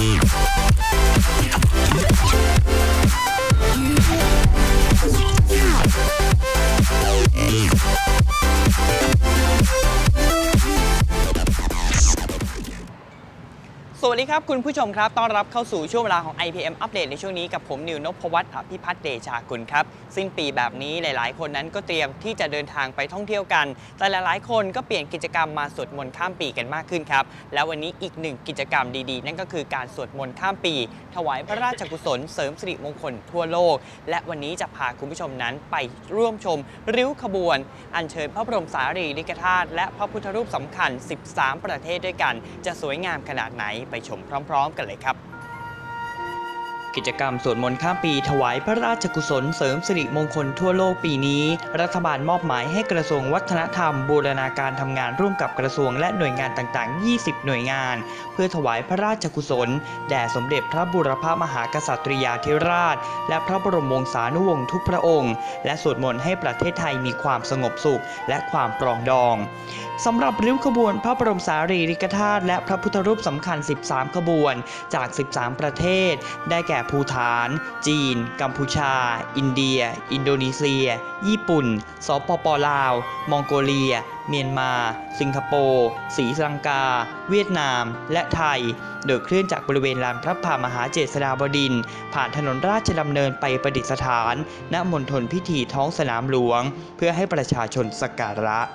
สวัสดีครับคุณผู้ชมครับต้อนรับเข้าสู่ช่วงเวลาของ IPM อัปเดตในช่วงนี้กับผมนิวนพวัฒน์อภิพัฒน์เดชากุลครับสิ้นปีแบบนี้หลายๆคนนั้นก็เตรียมที่จะเดินทางไปท่องเที่ยวกันแต่หลายๆคนก็เปลี่ยนกิจกรรมมาสวดมนต์ข้ามปีกันมากขึ้นครับแล้ววันนี้อีกหนึ่งกิจกรรมดีๆนั่นก็คือการสวดมนต์ข้ามปีถวายพระราชกุศลเสริมสิริมงคลทั่วโลกและวันนี้จะพาคุณผู้ชมนั้นไปร่วมชมริ้วขบวนอัญเชิญพระบรมสารีริกธาตุและพระพุทธรูปสำคัญ13ประเทศด้วยกันจะสวยงามขนาดไหนไปชมพร้อมๆกันเลยครับกิจกรรมสวดมนต์ข้ามปีถวายพระราชกุศลเสริมสิริมงคลทั่วโลกปีนี้รัฐบาลมอบหมายให้กระทรวงวัฒนธรรมบูรณาการทำงานร่วมกับกระทรวงและหน่วยงานต่างๆ20หน่วยงานเพื่อถวายพระราชกุศลแด่สมเด็จพระบูรพมหากษัตริยาธิราชและพระบรมวงศานุวงศ์ทุกพระองค์และสวดมนต์ให้ประเทศไทยมีความสงบสุขและความปรองดองสำหรับริ้วขบวนพระบรมสารีริกธาตุและพระพุทธรูปสำคัญ13ขบวนจาก13ประเทศได้แก่ภูฏานจีนกัมพูชาอินเดียอินโดนีเซียญี่ปุ่นสปป.ลาวมองโกเลียเมียนมาสิงคโปร์ศรีลังกาเวียดนามและไทยโดยเคลื่อนจากบริเวณลานพระพามหาเจษฎาบดินทร์ผ่านถนนราชดำเนินไปประดิษฐานณมณฑลพิธีท้องสนามหลวงเพื่อให้ประชาชนสักการะ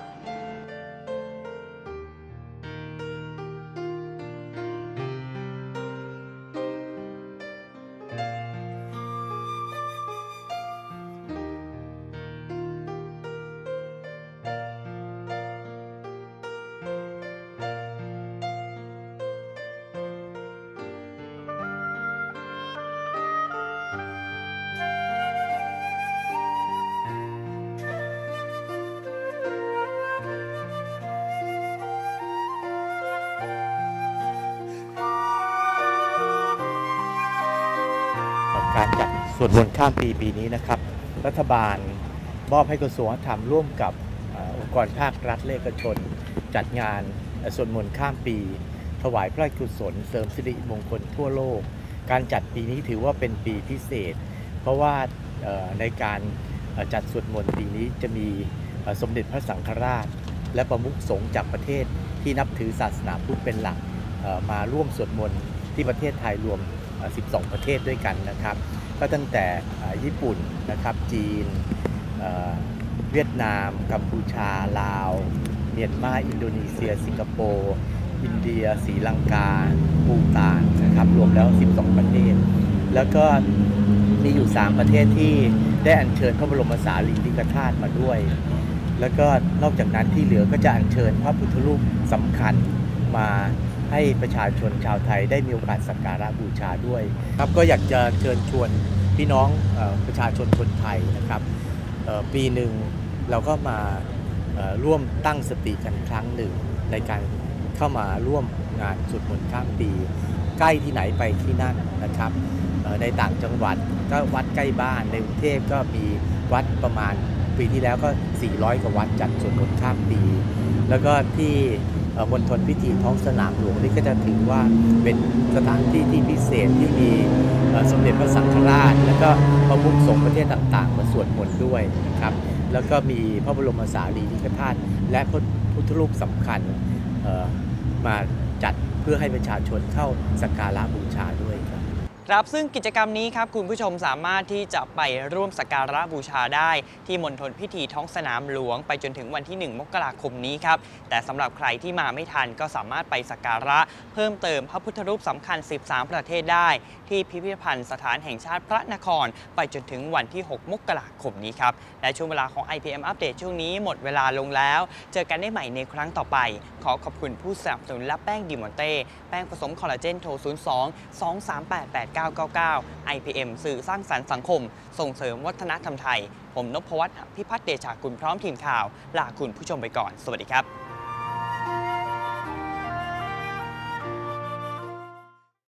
การจัดสวดมนต์ข้ามปีนี้นะครับรัฐบาลมอบให้กระทรวงวัฒนธรรมร่วมกับองค์กรภาครัฐและเอกชนจัดงานสวดมนต์ข้ามปีถวายพระราชกุศลเสริมสิริมงคลทั่วโลกการจัดปีนี้ถือว่าเป็นปีพิเศษเพราะว่าในการจัดสวดมนต์ปีนี้จะมีสมเด็จพระสังฆราชและประมุขสงฆ์จากประเทศที่นับถือศาสนาพุทธเป็นหลักมาร่วมสวดมนต์ที่ประเทศไทยรวม12ประเทศด้วยกันนะครับก็ตั้งแต่ญี่ปุ่นนะครับจีนเวียดนามกัมพูชาลาวเมียนมาอินโดนีเซียสิงคโปร์อินเดียศรีลังกาภูฏานนะครับรวมแล้ว12ประเทศแล้วก็มีอยู่3ประเทศที่ได้อัญเชิญพระบรมสารีริกธาตุมาด้วยแล้วก็นอกจากนั้นที่เหลือก็จะอัญเชิญพระพุทธรูปสำคัญมาให้ประชาชนชาวไทยได้มีโอกาสสักการะบูชาด้วยครับก็อยากจะเชิญชวนพี่น้องประชาชนคนไทยนะครับปีหนึ่งเราก็มาร่วมตั้งสติกันครั้งหนึ่งในการเข้ามาร่วมงานสวดมนต์ข้ามปีใกล้ที่ไหนไปที่นั่นนะครับในต่างจังหวัดก็วัดใกล้บ้านในกรุงเทพก็มีวัดประมาณปีที่แล้วก็400กว่าวัดจัดสวดมนต์ข้ามปีแล้วก็ที่มณฑลพิธีท้องสนามหลวงนี่ก็จะถือว่าเป็นสถานที่ที่พิเศษที่มีสมเด็จพระสังฆราชและก็ประมุขสงฆ์ประเทศต่างๆมาสวดมนต์ด้วยนะครับแล้วก็มีพระบรมสารีริกธาตุและพระพุทธรูปสำคัญมาจัดเพื่อให้ประชาชนเข้าสักการะบูชาด้วยครับซึ่งกิจกรรมนี้ครับคุณผู้ชมสามารถที่จะไปร่วมสักการะบูชาได้ที่มณฑลพิธีท้องสนามหลวงไปจนถึงวันที่1 มกราคมนี้ครับแต่สำหรับใครที่มาไม่ทันก็สามารถไปสักการะเพิ่มเติมพระพุทธรูปสำคัญ13ประเทศได้ที่พิพิธภัณฑ์สถานแห่งชาติพระนครไปจนถึงวันที่6 มกราคมนี้ครับและช่วงเวลาของ IPM อัปเดตช่วงนี้หมดเวลาลงแล้วเจอกันได้ใหม่ในครั้งต่อไปขอขอบคุณผู้สนับสนุนและแป้งดิมอนเต้แป้งผสมคอลลาเจนโทร02-238-8999 IPM สื่อสร้างสรรค์สังคมส่งเสริมวัฒนธรรมไทยผมนพวัฒน์พิพัฒน์เดชากุลพร้อมทีมข่าวลาคุณผู้ชมไปก่อนสวัสดีครับ